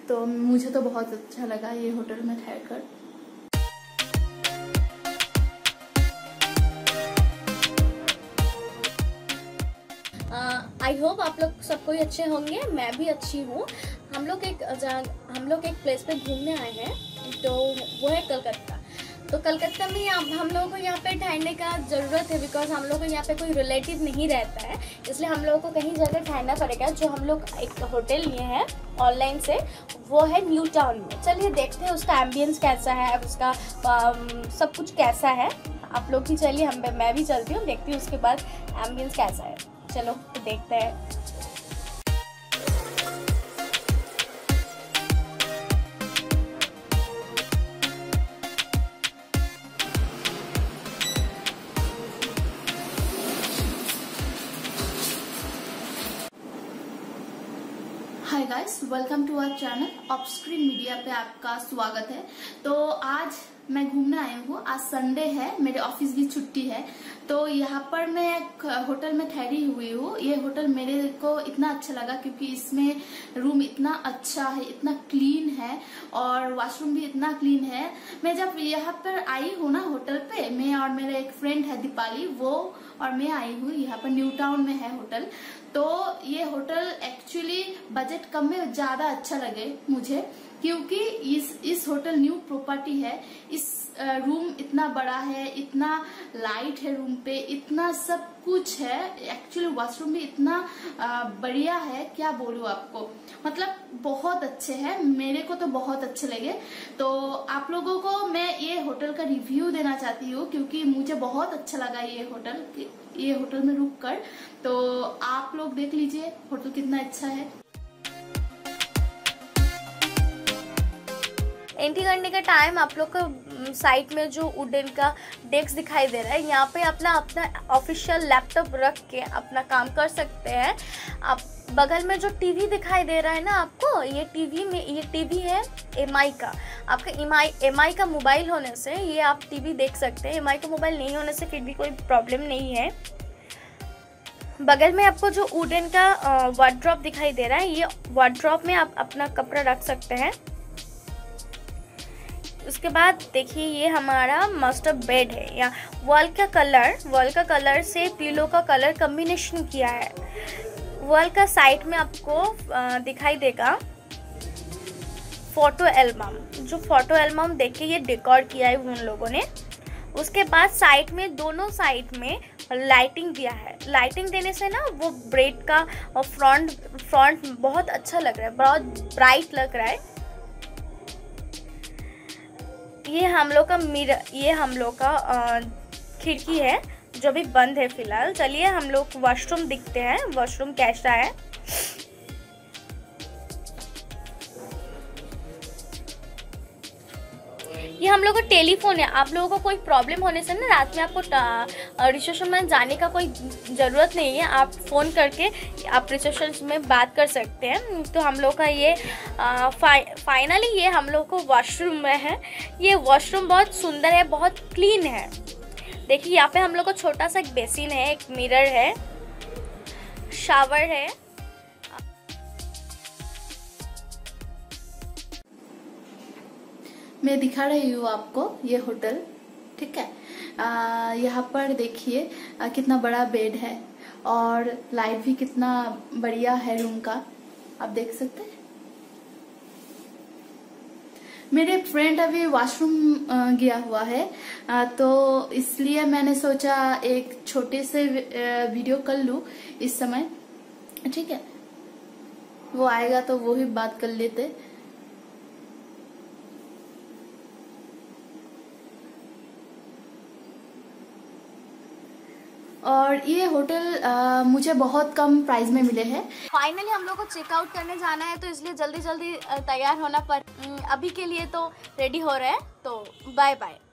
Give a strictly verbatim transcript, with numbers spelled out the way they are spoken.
तो मुझे तो बहुत अच्छा लगा ये होटल में ठहरकर। आई होप आप लोग सब कोई अच्छे होंगे, मैं भी अच्छी हूँ। हम लोग एक हम लोग एक प्लेस पे घूमने आए हैं, तो वो है कलकत्ता। तो कलकत्ता में हम लोगों को यहाँ पे ठहरने का ज़रूरत है, बिकॉज हम लोग को यहाँ पे कोई रिलेटिव नहीं रहता है, इसलिए हम लोगों को कहीं जगह ठहरना पड़ेगा। जो हम लोग एक होटल लिए हैं ऑनलाइन से, वो है न्यू टाउन में। चलिए देखते हैं उसका एम्बियंस कैसा है, उसका आ, सब कुछ कैसा है। आप लोग भी चलिए, हम मैं भी चलती हूँ, देखती हूँ उसके बाद एम्बियंस कैसा है। चलो तो देखते हैं। Hi guys, welcome to our channel of screen media पे आपका स्वागत है। तो आज मैं घूमने आई हूँ। आज संडे है, मेरे ऑफिस की छुट्टी है, तो यहाँ पर मैं एक होटल में ठहरी हुई हूँ। ये होटल मेरे को इतना अच्छा लगा क्योंकि इसमें रूम इतना अच्छा है, इतना क्लीन है और वॉशरूम भी इतना क्लीन है। मैं जब यहाँ पर आई हूँ ना होटल पे, मैं और मेरा एक फ्रेंड है दीपाली, वो और मैं आई हूँ। यहाँ पर न्यू टाउन में है होटल। तो ये होटल एक्चुअली बजट कम में ज्यादा अच्छा लगे मुझे, क्योंकि इस इस होटल न्यू प्रॉपर्टी है। इस रूम इतना बड़ा है, इतना लाइट है रूम पे, इतना सब कुछ है। एक्चुअली वॉशरूम भी इतना बढ़िया है, क्या बोलूं आपको, मतलब बहुत अच्छे हैं। मेरे को तो बहुत अच्छे लगे। तो आप लोगों को मैं ये होटल का रिव्यू देना चाहती हूँ क्योंकि मुझे बहुत अच्छा लगा ये होटल ये होटल में रुक कर। तो आप लोग देख लीजिए होटल कितना अच्छा है। एंट्री करने का टाइम आप लोग को साइड में जो वुडन का डेस्क दिखाई दे रहा है, यहाँ पे अपना अपना ऑफिशियल लैपटॉप रख के अपना काम कर सकते हैं आप। बगल में जो टीवी दिखाई दे रहा है ना आपको, ये टीवी में ये टीवी है एम आई का। आपका एम आई एम आई का मोबाइल होने से ये आप टीवी देख सकते हैं। एम आई का मोबाइल नहीं होने से फिर भी कोई प्रॉब्लम नहीं है। बगल में आपको जो वुडन का वार्डरोब दिखाई दे रहा है, ये वार्डरोब में आप अपना कपड़ा रख सकते हैं। उसके बाद देखिए ये हमारा मास्टर बेड है। या वॉल का कलर वॉल का कलर से पिलो का कलर कॉम्बिनेशन किया है। वॉल का साइड में आपको दिखाई देगा फोटो एल्बम। जो फोटो एल्बम देख के ये डेकोर किया है उन लोगों ने। उसके बाद साइड में दोनों साइड में लाइटिंग दिया है। लाइटिंग देने से ना वो बेड का फ्रंट फ्रंट बहुत अच्छा लग रहा है, बहुत ब्राइट लग रहा है। ये हम लोग का मिरर ये हम लोग का खिड़की है जो भी बंद है फिलहाल। चलिए हम लोग वॉशरूम दिखते हैं, वॉशरूम कैसा है। ये हम लोग का टेलीफोन है। आप लोगों को कोई प्रॉब्लम होने से ना रात में आपको रिसेप्शन में जाने का कोई ज़रूरत नहीं है। आप फ़ोन करके आप रिसेप्शन में बात कर सकते हैं। तो हम लोग का ये फाइ, फाइनली ये हम लोग को वॉशरूम में है। ये वॉशरूम बहुत सुंदर है, बहुत क्लीन है। देखिए यहाँ पे हम लोग को छोटा सा एक बेसिन है, एक मिरर है, शावर है। मैं दिखा रही हूँ आपको ये होटल, ठीक है। आ, यहाँ पर देखिए कितना बड़ा बेड है और लाइट भी कितना बढ़िया है रूम का, आप देख सकते हैं। मेरे फ्रेंड अभी वॉशरूम गया हुआ है, आ, तो इसलिए मैंने सोचा एक छोटे से वीडियो कर लूँ इस समय, ठीक है। वो आएगा तो वो ही बात कर लेते। और ये होटल आ, मुझे बहुत कम प्राइस में मिले हैं। फाइनली हम लोग को चेकआउट करने जाना है, तो इसलिए जल्दी जल्दी तैयार होना पर अभी के लिए तो रेडी हो रहे हैं। तो बाय बाय।